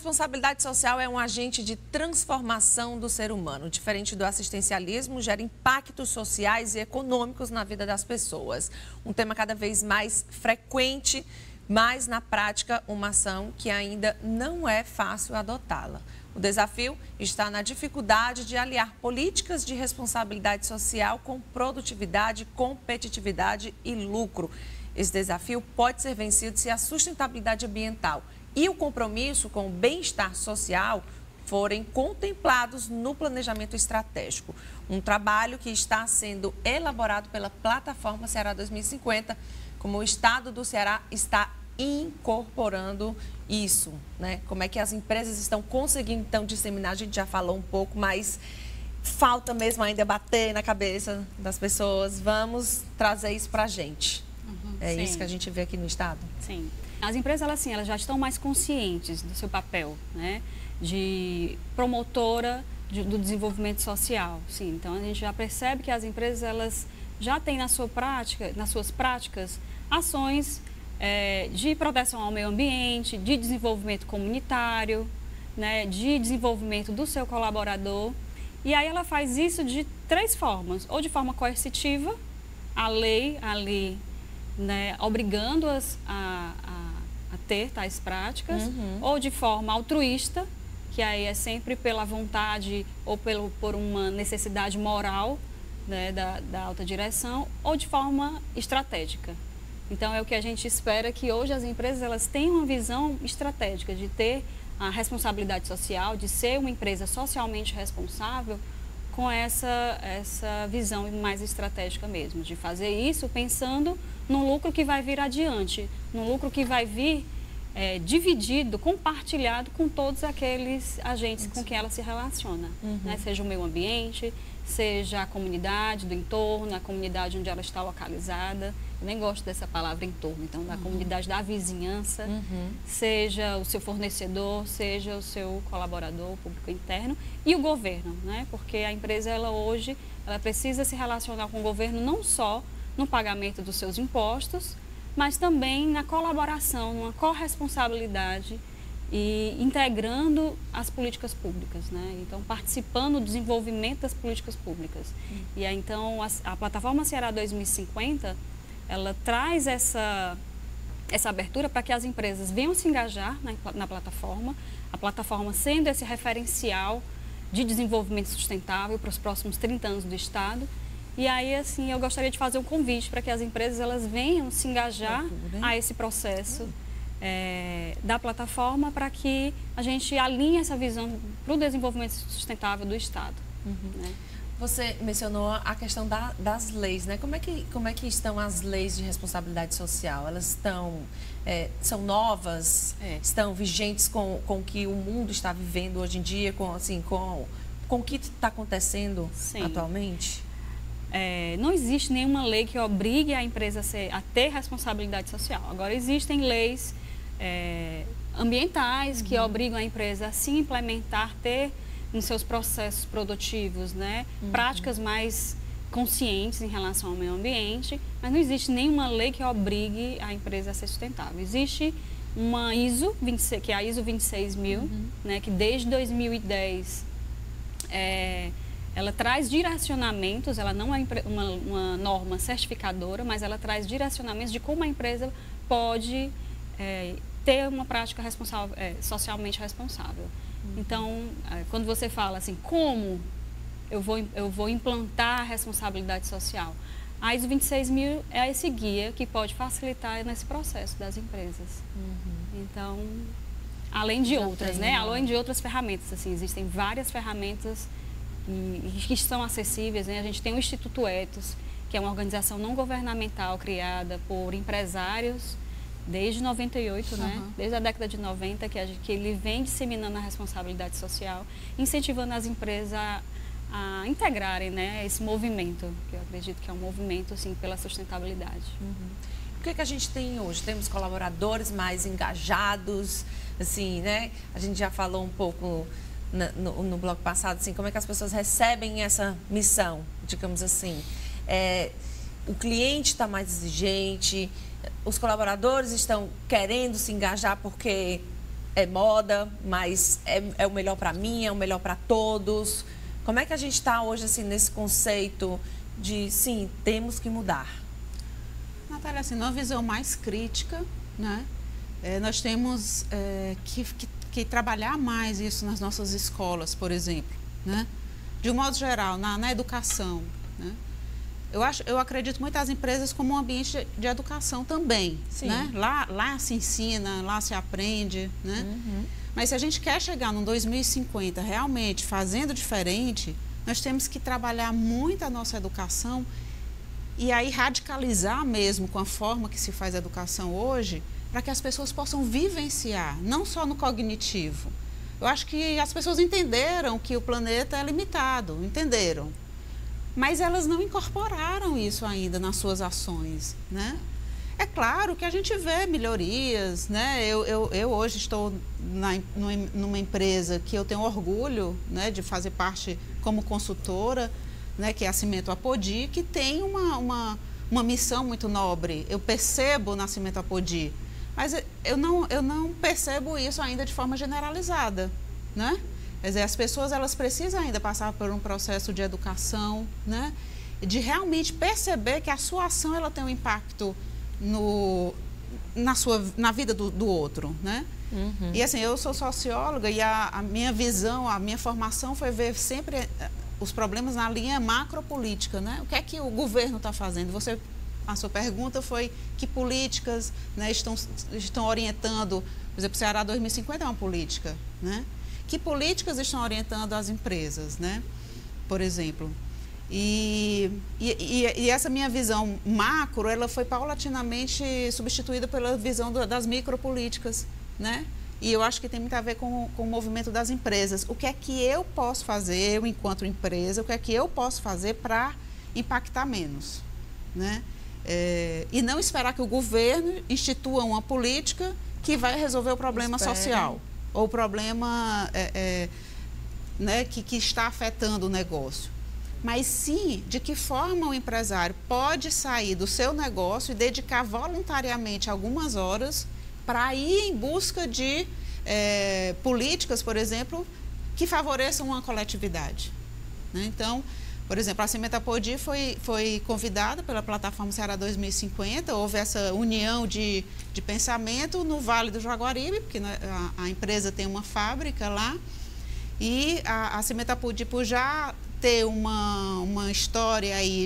responsabilidade social é um agente de transformação do ser humano. Diferente do assistencialismo, gera impactos sociais e econômicos na vida das pessoas. Um tema cada vez mais frequente, mas na prática uma ação que ainda não é fácil adotá-la. O desafio está na dificuldade de aliar políticas de responsabilidade social com produtividade, competitividade e lucro. Esse desafio pode ser vencido se a sustentabilidade ambiental e o compromisso com o bem-estar social forem contemplados no planejamento estratégico. Um trabalho que está sendo elaborado pela Plataforma Ceará 2050, como o Estado do Ceará está incorporando isso, né? Como é que as empresas estão conseguindo, então, disseminar? A gente já falou um pouco, mas falta mesmo ainda bater na cabeça das pessoas. Vamos trazer isso para a gente. É Sim. isso que a gente vê aqui no Estado? Sim. As empresas, elas já estão mais conscientes do seu papel, né? De promotora do desenvolvimento social. Sim. Então, a gente já percebe que as empresas, elas já têm nas suas práticas, ações de proteção ao meio ambiente, de desenvolvimento comunitário, né? De desenvolvimento do seu colaborador. E aí ela faz isso de 3 formas. Ou de forma coercitiva, a lei né, obrigando-as a ter tais práticas, ou de forma altruísta, que aí é sempre pela vontade ou por uma necessidade moral, né, da alta direção, ou de forma estratégica. Então, é o que a gente espera, que hoje as empresas elas tenham uma visão estratégica de ter a responsabilidade social, de ser uma empresa socialmente responsável, com essa visão mais estratégica mesmo, de fazer isso pensando no lucro que vai vir adiante, no lucro que vai vir dividido, compartilhado com todos aqueles agentes com quem ela se relaciona, né? Seja o meio ambiente, seja a comunidade do entorno, a comunidade onde ela está localizada. Eu nem gosto dessa palavra entorno, então, da comunidade da vizinhança, seja o seu fornecedor, seja o seu colaborador, público interno, e o governo, né? Porque a empresa, hoje, ela precisa se relacionar com o governo não só no pagamento dos seus impostos, mas também na colaboração, numa corresponsabilidade e integrando as políticas públicas, né? Então, participando do desenvolvimento das políticas públicas. E aí, então, a Plataforma Ceará 2050, ela traz essa abertura para que as empresas venham se engajar na plataforma, a plataforma sendo esse referencial de desenvolvimento sustentável para os próximos 30 anos do Estado. E aí, assim, eu gostaria de fazer um convite para que as empresas elas venham se engajar a esse processo da plataforma, para que a gente alinhe essa visão para o desenvolvimento sustentável do Estado. Né? Você mencionou a questão das leis, né? Como é que estão as leis de responsabilidade social? Elas são novas? Estão vigentes com o que o mundo está vivendo hoje em dia? Com o que está acontecendo atualmente? Não existe nenhuma lei que obrigue a empresa a ter responsabilidade social. Agora, existem leis ambientais que obrigam a empresa a se implementar, ter nos seus processos produtivos, né, práticas mais conscientes em relação ao meio ambiente, mas não existe nenhuma lei que obrigue a empresa a ser sustentável. Existe uma ISO, que é a ISO 26000, né, que desde 2010 ela traz direcionamentos, ela não é uma norma certificadora, mas ela traz direcionamentos de como a empresa pode ter uma prática socialmente responsável. Então, quando você fala assim, como eu vou implantar a responsabilidade social? A ISO 26000 é esse guia que pode facilitar nesse processo das empresas. Então, além de outras, né? Além de outras ferramentas, assim, existem várias ferramentas que estão acessíveis, né? A gente tem o Instituto Ethos, que é uma organização não governamental criada por empresários desde 98, né? Desde a década de 90, que ele vem disseminando a responsabilidade social, incentivando as empresas a integrarem, né, esse movimento, que eu acredito que é um movimento, assim, pela sustentabilidade. O que a gente tem hoje? Temos colaboradores mais engajados, assim, né? A gente já falou um pouco no bloco passado, assim, como é que as pessoas recebem essa missão, digamos assim. O cliente está mais exigente, os colaboradores estão querendo se engajar porque é moda, mas é o melhor para mim, é o melhor para todos. Como é que a gente está hoje assim, nesse conceito de, sim, temos que mudar? Natália, assim, numa visão mais crítica, né? Nós temos que trabalhar mais isso nas nossas escolas, por exemplo, né? De um modo geral, na educação, né? Eu acredito muito nas empresas como um ambiente de educação também, né? Lá se ensina, lá se aprende, né? Uhum. Mas se a gente quer chegar no 2050 realmente fazendo diferente, nós temos que trabalhar muito a nossa educação e aí radicalizar mesmo com a forma que se faz a educação hoje, para que as pessoas possam vivenciar, não só no cognitivo. Eu acho que as pessoas entenderam que o planeta é limitado, entenderam. Mas elas não incorporaram isso ainda nas suas ações, né? É claro que a gente vê melhorias, né? Eu hoje estou numa empresa que eu tenho orgulho, né, de fazer parte como consultora, né, que é a Cimento Apodi, que tem uma missão muito nobre. Eu percebo na Cimento Apodi, mas eu não percebo isso ainda de forma generalizada, né? Quer dizer, as pessoas elas precisam ainda passar por um processo de educação, né? De realmente perceber que a sua ação ela tem um impacto na vida do outro, né? Uhum. E assim, eu sou socióloga e a minha visão, a minha formação foi ver sempre os problemas na linha macropolítica, né? O que é que o governo está fazendo? A sua pergunta foi que políticas, né, estão orientando, por exemplo, o Ceará 2050 é uma política, né? Que políticas estão orientando as empresas, né? Por exemplo. E essa minha visão macro, ela foi paulatinamente substituída pela visão das micropolíticas, né? E eu acho que tem muito a ver com o movimento das empresas. O que é que eu posso fazer, eu enquanto empresa, o que é que eu posso fazer para impactar menos, né? E não esperar que o governo institua uma política que vai resolver o problema social ou o problema né, que está afetando o negócio. Mas sim, de que forma o empresário pode sair do seu negócio e dedicar voluntariamente algumas horas para ir em busca de políticas, por exemplo, que favoreçam uma coletividade, né? Então, por exemplo, a Cimento Apodi foi convidada pela plataforma Ceará 2050, houve essa união de pensamento no Vale do Jaguaribe, porque a empresa tem uma fábrica lá, e a Cimento Apodi, por já ter uma história aí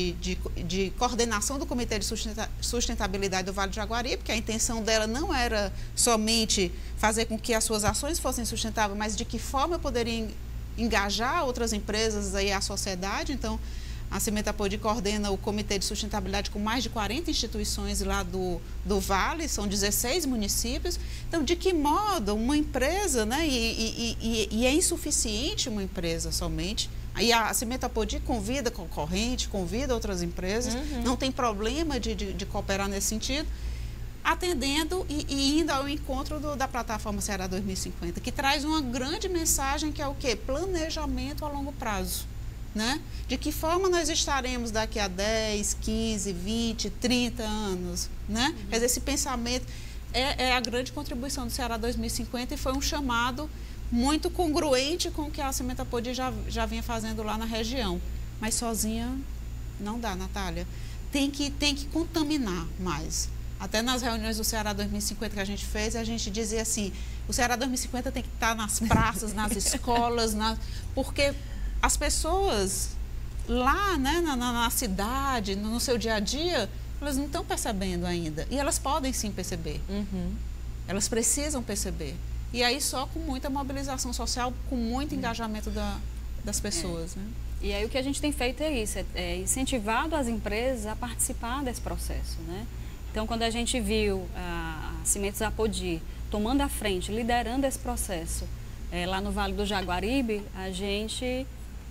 de coordenação do Comitê de Sustentabilidade do Vale do Jaguaribe, porque a intenção dela não era somente fazer com que as suas ações fossem sustentáveis, mas de que forma eu poderia engajar outras empresas e a sociedade. Então, a Cimento Apodi coordena o Comitê de Sustentabilidade com mais de 40 instituições lá do Vale, são 16 municípios. Então, de que modo uma empresa, né, e é insuficiente uma empresa somente. Aí a Cimento Apodi convida concorrente, convida outras empresas, não tem problema de cooperar nesse sentido, atendendo e indo ao encontro da plataforma Ceará 2050, que traz uma grande mensagem que é o quê? Planejamento a longo prazo, né? De que forma nós estaremos daqui a 10, 15, 20, 30 anos, né? Quer dizer, esse pensamento é a grande contribuição do Ceará 2050 e foi um chamado muito congruente com o que a Cimento Apodi já vinha fazendo lá na região. Mas sozinha não dá, Natália. Tem que contaminar mais. Até nas reuniões do Ceará 2050 que a gente fez, a gente dizia assim, o Ceará 2050 tem que estar nas praças, nas escolas, porque as pessoas lá, né, na cidade, no seu dia a dia, elas não estão percebendo ainda. E elas podem sim perceber. Elas precisam perceber. E aí só com muita mobilização social, com muito engajamento das pessoas, né? E aí o que a gente tem feito é isso, é incentivado as empresas a participar desse processo, né? Então, quando a gente viu a Cimentos Apodi tomando a frente, liderando esse processo lá no Vale do Jaguaribe, a gente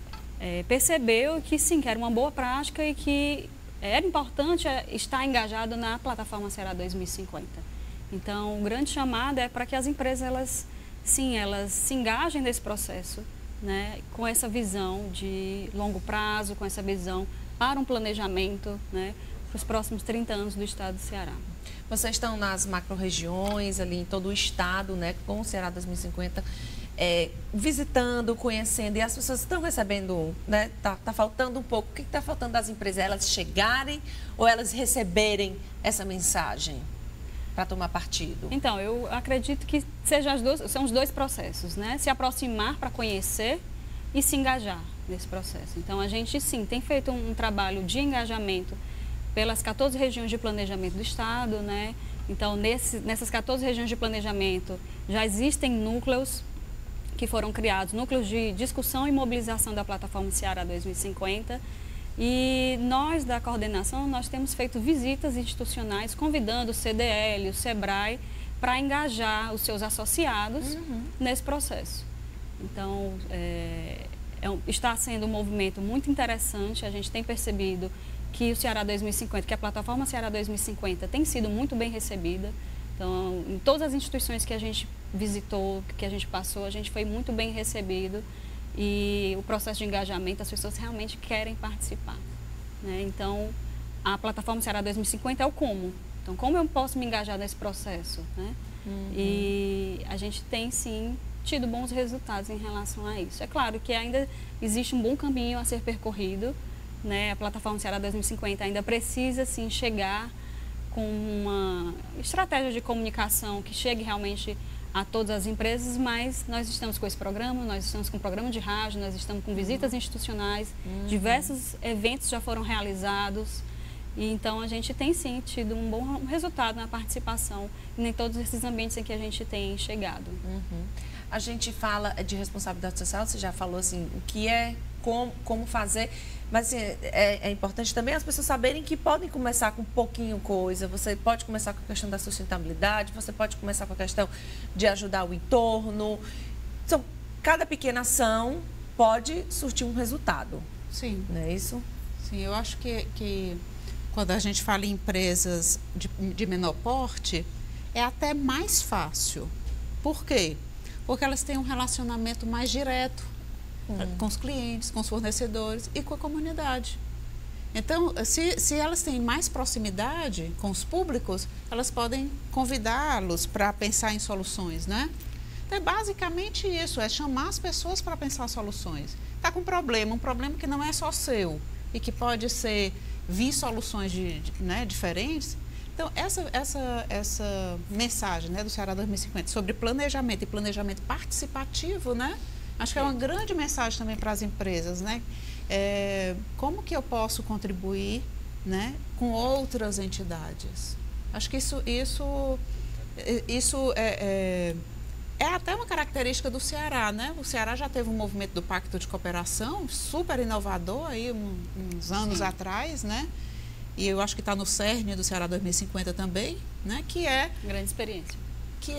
percebeu que sim, que era uma boa prática e que era importante estar engajado na plataforma Ceará 2050. Então, o grande chamado é para que as empresas, elas se engajem nesse processo, né, com essa visão de longo prazo, com essa visão para um planejamento, né, para os próximos 30 anos do estado do Ceará. Vocês estão nas macro-regiões, ali em todo o estado, né, com o Ceará 2050, visitando, conhecendo, e as pessoas estão recebendo, né, tá faltando um pouco. O que está faltando das empresas? Elas chegarem ou elas receberem essa mensagem para tomar partido? Então, eu acredito que são os dois processos, né? Se aproximar para conhecer e se engajar nesse processo. Então, a gente, sim, tem feito um trabalho de engajamento pelas 14 regiões de planejamento do estado, né? Então, nessas 14 regiões de planejamento, já existem núcleos que foram criados, núcleos de discussão e mobilização da plataforma Ceará 2050. E nós, da coordenação, nós temos feito visitas institucionais, convidando o CDL, o SEBRAE, para engajar os seus associados nesse processo. Então, está sendo um movimento muito interessante. A gente tem percebido que o Ceará 2050, que a plataforma Ceará 2050 tem sido muito bem recebida. Então, em todas as instituições que a gente visitou, que a gente passou, a gente foi muito bem recebido. E o processo de engajamento, as pessoas realmente querem participar, né? Então, a plataforma Ceará 2050 é o como. Então, como eu posso me engajar nesse processo, né? E a gente tem, sim, tido bons resultados em relação a isso. É claro que ainda existe um bom caminho a ser percorrido, né? A plataforma Ceará 2050 ainda precisa, sim, chegar com uma estratégia de comunicação que chegue realmente a todas as empresas, mas nós estamos com esse programa, nós estamos com um programa de rádio, nós estamos com visitas institucionais, diversos eventos já foram realizados, e então a gente tem sim tido um bom resultado na participação em todos esses ambientes em que a gente tem chegado. A gente fala de responsabilidade social, você já falou assim, o que é, como fazer, mas assim, é importante também as pessoas saberem que podem começar com pouquinho coisa. Você pode começar com a questão da sustentabilidade, você pode começar com a questão de ajudar o entorno. Então, cada pequena ação pode surtir um resultado. Sim. Não é isso? Sim, eu acho que quando a gente fala em empresas de menor porte, é até mais fácil. Por quê? Porque elas têm um relacionamento mais direto com os clientes, com os fornecedores e com a comunidade. Então, se elas têm mais proximidade com os públicos, elas podem convidá-los para pensar em soluções, né? Então, é basicamente isso, é chamar as pessoas para pensar soluções. Está com um problema que não é só seu e que pode vir soluções né, diferentes. Então, essa mensagem, né, do Ceará 2050 sobre planejamento e planejamento participativo, né? Acho que é uma grande mensagem também para as empresas, né? Como que eu posso contribuir, né, com outras entidades? Acho que isso é até uma característica do Ceará, né? O Ceará já teve um movimento do Pacto de Cooperação super inovador aí uns anos atrás, né? E eu acho que está no cerne do Ceará 2050 também, né? Que é grande experiência. Que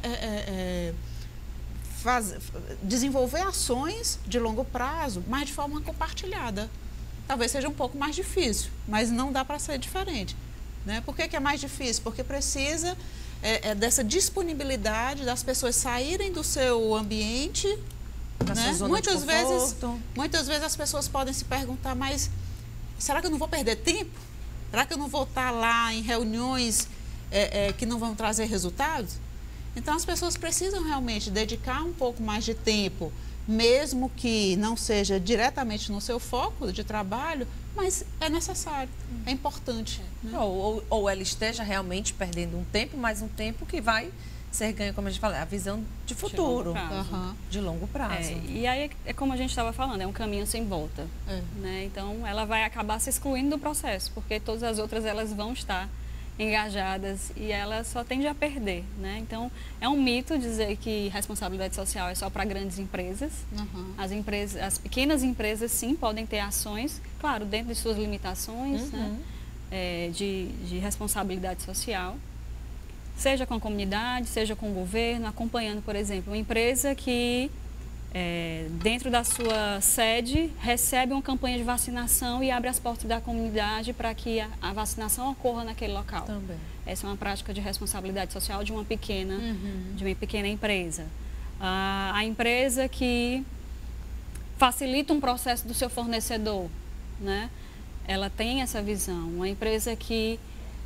desenvolver ações de longo prazo, mas de forma compartilhada. Talvez seja um pouco mais difícil, mas não dá para ser diferente, né? Por que é mais difícil? Porque precisa dessa disponibilidade das pessoas saírem do seu ambiente, né? Muitas vezes as pessoas podem se perguntar, mas será que eu não vou perder tempo? Será que eu não vou estar lá em reuniões que não vão trazer resultados? Então, as pessoas precisam realmente dedicar um pouco mais de tempo, mesmo que não seja diretamente no seu foco de trabalho, mas é necessário, é importante. Né? Ou ela esteja realmente perdendo um tempo, mas um tempo que vai ser ganho, como a gente fala, a visão de futuro, de longo prazo. E aí, é como a gente estava falando, é um caminho sem volta. Né? Então, ela vai acabar se excluindo do processo, porque todas as outras elas vão estar engajadas e ela só tende a perder, né? Então, é um mito dizer que responsabilidade social é só para grandes empresas. As pequenas empresas, sim, podem ter ações, claro, dentro de suas limitações, né? De responsabilidade social, seja com a comunidade, seja com o governo, acompanhando, por exemplo, uma empresa que dentro da sua sede, recebe uma campanha de vacinação e abre as portas da comunidade para que a vacinação ocorra naquele local. Também. Essa é uma prática de responsabilidade social de uma pequena empresa. A empresa que facilita um processo do seu fornecedor, né? ela tem essa visão. Uma empresa que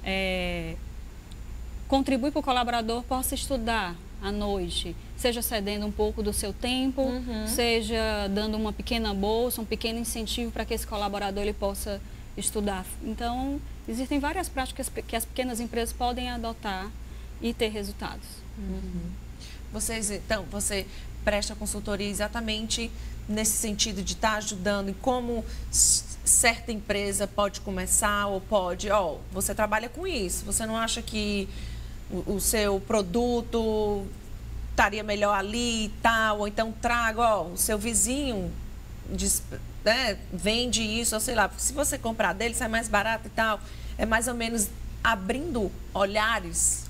contribui para o colaborador possa estudar à noite, seja cedendo um pouco do seu tempo, seja dando uma pequena bolsa, um pequeno incentivo para que esse colaborador ele possa estudar. Então, existem várias práticas que as pequenas empresas podem adotar e ter resultados. Você presta consultoria exatamente nesse sentido de estar ajudando em como certa empresa pode começar ou pode, você trabalha com isso, você não acha que o seu produto estaria melhor ali e tal, ou então traga, o seu vizinho vende isso, ou sei lá, se você comprar dele sai mais barato e tal, é mais ou menos abrindo olhares,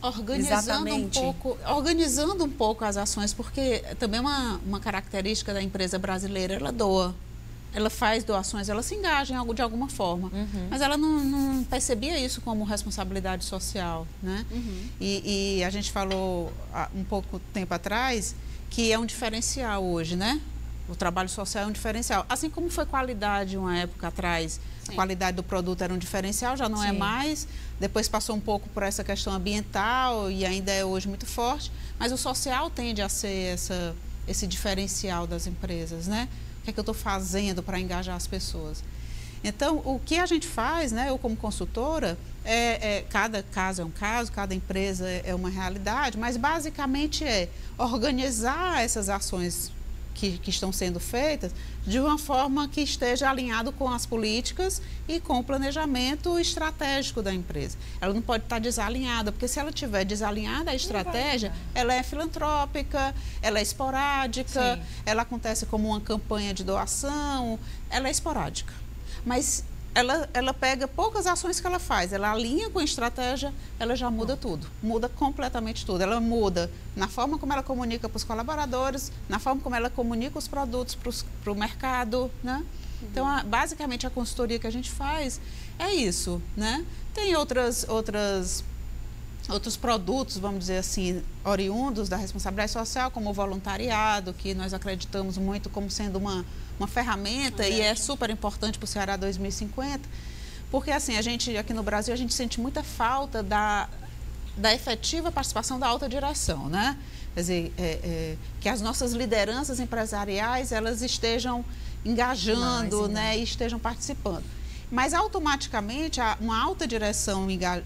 organizando um pouco as ações, porque também uma característica da empresa brasileira, ela doa. Ela faz doações, ela se engaja de alguma forma, mas ela não percebia isso como responsabilidade social, né? E a gente falou há um pouco tempo atrás que é um diferencial hoje, né? O trabalho social é um diferencial. Assim como foi qualidade uma época atrás, a qualidade do produto era um diferencial, já não é mais. Depois passou um pouco por essa questão ambiental e ainda é hoje muito forte, mas o social tende a ser esse diferencial das empresas, né? O que é que eu estou fazendo para engajar as pessoas? Então, o que a gente faz, né, eu como consultora, cada caso é um caso, cada empresa é uma realidade, mas basicamente é organizar essas ações que estão sendo feitas de uma forma que esteja alinhado com as políticas e com o planejamento estratégico da empresa. Ela não pode estar desalinhada, porque se ela estiver desalinhada, a estratégia, ela é filantrópica, ela é esporádica, ela acontece como uma campanha de doação, ela é esporádica. Mas ela pega poucas ações que ela faz, ela alinha com a estratégia, ela já muda tudo, muda completamente tudo. Ela muda na forma como ela comunica para os colaboradores, na forma como ela comunica os produtos para o mercado, né? Então, basicamente, a consultoria que a gente faz é isso, né? Tem outros produtos, vamos dizer assim, oriundos da responsabilidade social, como o voluntariado, que nós acreditamos muito como sendo uma ferramenta e é super importante para o Ceará 2050, porque assim, a gente aqui no Brasil, a gente sente muita falta da efetiva participação da alta direção, né? Quer dizer, que as nossas lideranças empresariais, elas estejam engajando, né, e estejam participando. Mas automaticamente, uma alta direção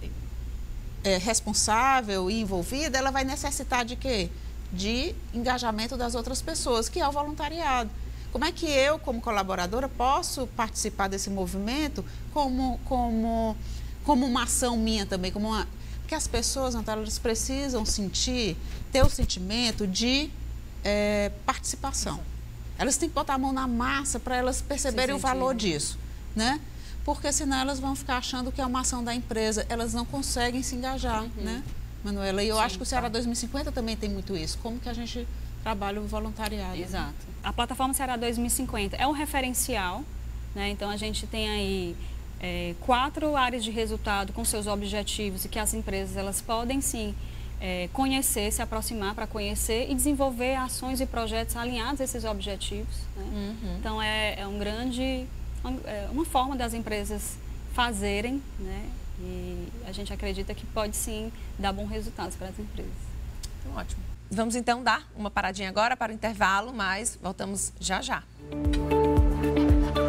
responsável e envolvida, ela vai necessitar de quê? De engajamento das outras pessoas, que é o voluntariado. Como é que eu, como colaboradora, posso participar desse movimento como uma ação minha também? Porque as pessoas, Natália, elas precisam ter o sentimento de participação. Elas têm que botar a mão na massa para elas perceberem o valor disso, né? Porque senão elas vão ficar achando que é uma ação da empresa, elas não conseguem se engajar, né, Manuela? E eu acho que o Ceará 2050 também tem muito isso. Como que a gente trabalha o voluntariado? Exato. A plataforma Ceará 2050 é um referencial, né? Então a gente tem aí 4 áreas de resultado com seus objetivos e que as empresas elas podem sim conhecer, se aproximar para conhecer e desenvolver ações e projetos alinhados a esses objetivos, né? Então é uma forma das empresas fazerem, né? E a gente acredita que pode sim dar bons resultados para as empresas. Então, ótimo. Vamos então dar uma paradinha agora para o intervalo, mas voltamos já já.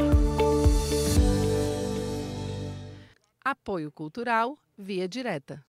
Apoio Cultural Via Direta.